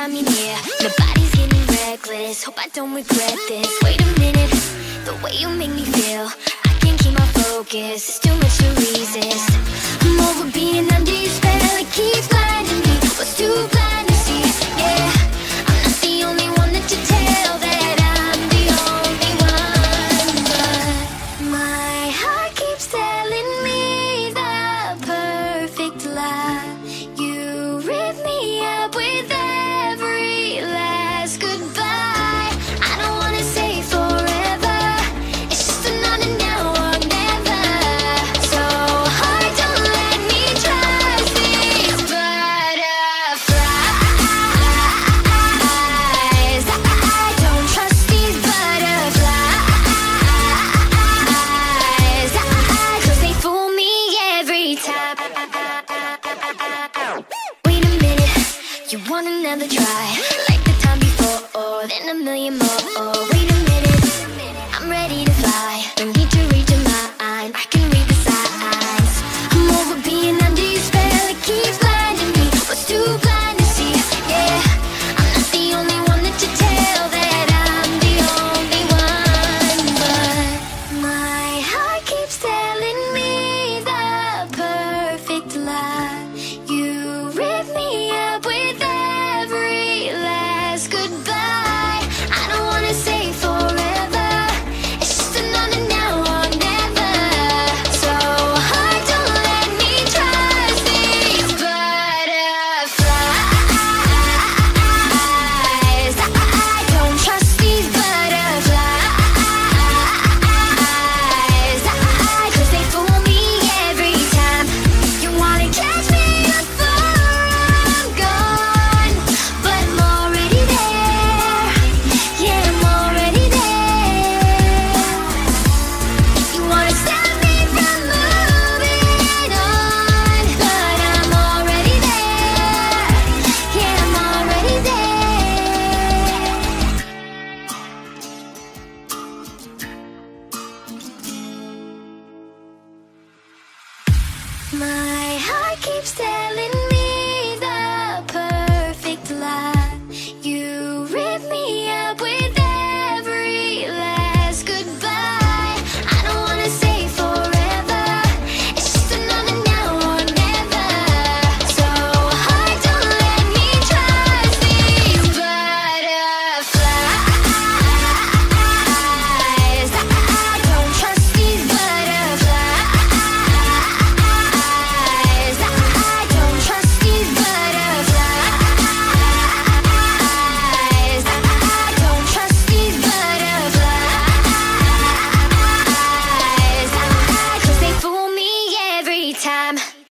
time you're near. The body's getting reckless, hope I don't regret this. Wait a minute, the way you make me feel, I can't keep my focus, it's too much to resist. I'm over being under your spell, it keeps blinding me, was too blind to see, yeah.